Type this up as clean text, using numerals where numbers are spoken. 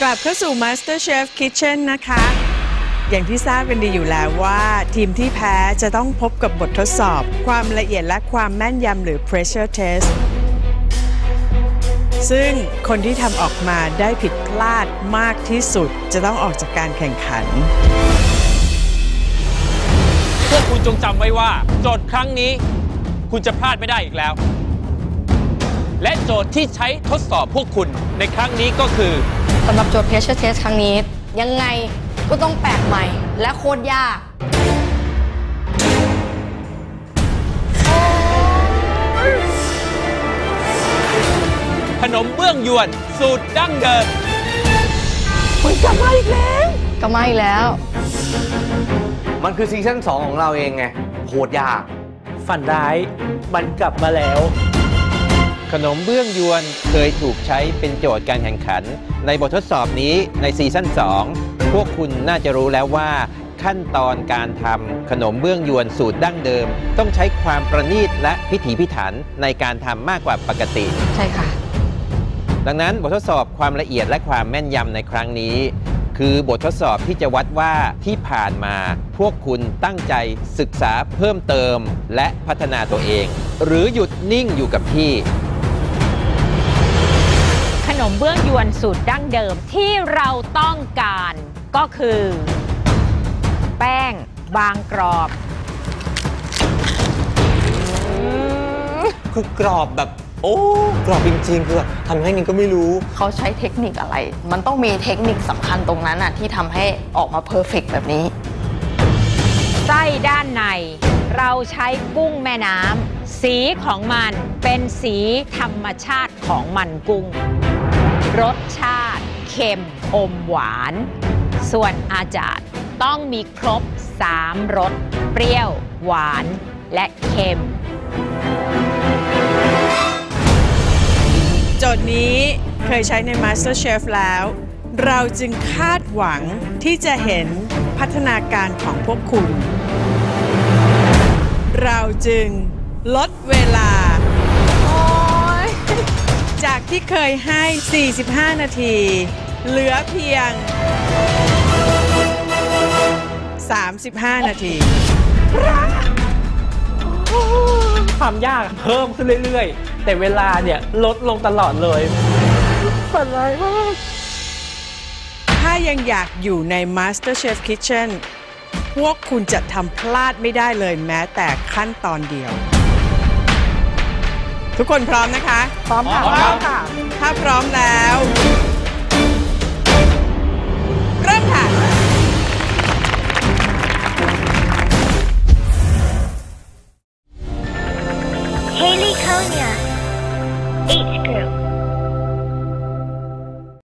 กลับเข้าสู่ MasterChef Kitchen นะคะอย่างที่ทราบกันดีอยู่แล้วว่าทีมที่แพ้จะต้องพบกับบททดสอบความละเอียดและความแม่นยำหรือ pressure test ซึ่งคนที่ทำออกมาได้ผิดพลาดมากที่สุดจะต้องออกจากการแข่งขันพวกคุณจงจำไว้ว่าโจทย์ครั้งนี้คุณจะพลาดไม่ได้อีกแล้วและโจทย์ที่ใช้ทดสอบพวกคุณในครั้งนี้ก็คือสำหรับโจทย์ pressure test ครั้งนี้ยังไงก็ต้องแปลกใหม่และโคตรยากขนมเบื้องยวนสูตรดั้งเดิมมันกลับมาอีกแล้วก็ไม่แล้วมันคือซีซั่น2ของเราเองไงโคตรยากฝันร้ายมันกลับมาแล้วขนมเบื้องยวนเคยถูกใช้เป็นโจทย์การแข่งขันในบททดสอบนี้ในซีซั่น2พวกคุณน่าจะรู้แล้วว่าขั้นตอนการทำขนมเบื้องยวนสูตรดั้งเดิมต้องใช้ความประณีตและพิถีพิถันในการทำมากกว่าปกติใช่ค่ะดังนั้นบททดสอบความละเอียดและความแม่นยำในครั้งนี้คือบททดสอบที่จะวัดว่าที่ผ่านมาพวกคุณตั้งใจศึกษาเพิ่มเติมและพัฒนาตัวเองหรือหยุดนิ่งอยู่กับที่ขนมเบื้องยวนสูตรดั้งเดิมที่เราต้องการก็คือแป้งบางกรอบคือกรอบแบบโอ้กรอบจริงๆคือทำให้ไงก็ไม่รู้เขาใช้เทคนิคอะไรมันต้องมีเทคนิคสำคัญตรงนั้นน่ะที่ทำให้ออกมาเพอร์เฟกต์แบบนี้ไส้ด้านในเราใช้กุ้งแม่น้ำสีของมันเป็นสีธรรมชาติของมันกุ้งรสชาติเค็มอมหวานส่วนอาจารย์ต้องมีครบ3รสเปรี้ยวหวานและเค็มโจทย์นี้เคยใช้ใน MasterChef แล้วเราจึงคาดหวังที่จะเห็นพัฒนาการของพวกคุณเราจึงลดเวลาจากที่เคยให้45นาทีเหลือเพียง35นาทีความยากเพิ่มขึ้นเรื่อยๆแต่เวลาเนี่ยลดลงตลอดเลยฝันร้ายมากถ้ายังอยากอยู่ใน MasterChef Kitchen พวกคุณจะทำพลาดไม่ได้เลยแม้แต่ขั้นตอนเดียวทุกคนพร้อมนะคะพร้อมค่ะถ้าพร้อมแล้วเริ่มค่ะ Haley Konya, H Group.